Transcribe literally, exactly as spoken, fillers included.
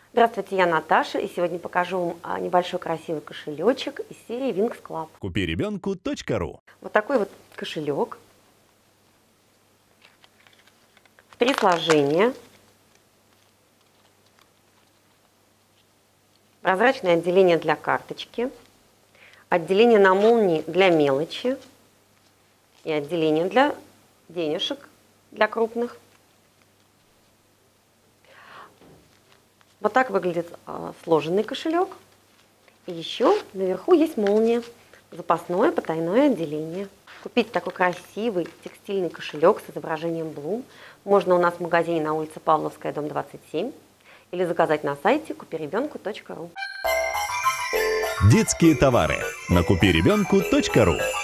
Здравствуйте, я Наташа, и сегодня покажу вам небольшой красивый кошелечек из серии Wings Club. купи ребенку точка ру. Вот такой вот кошелек. В три сложения. Прозрачное отделение для карточки. Отделение на молнии для мелочи. И отделение для денежек, для крупных. Вот так выглядит э, сложенный кошелек. И еще наверху есть молния. Запасное потайное отделение. Купить такой красивый текстильный кошелек с изображением Блум можно у нас в магазине на улице Павловская, дом двадцать семь. Или заказать на сайте купи ребенку точка ру. Детские товары на купи ребенку точка ру.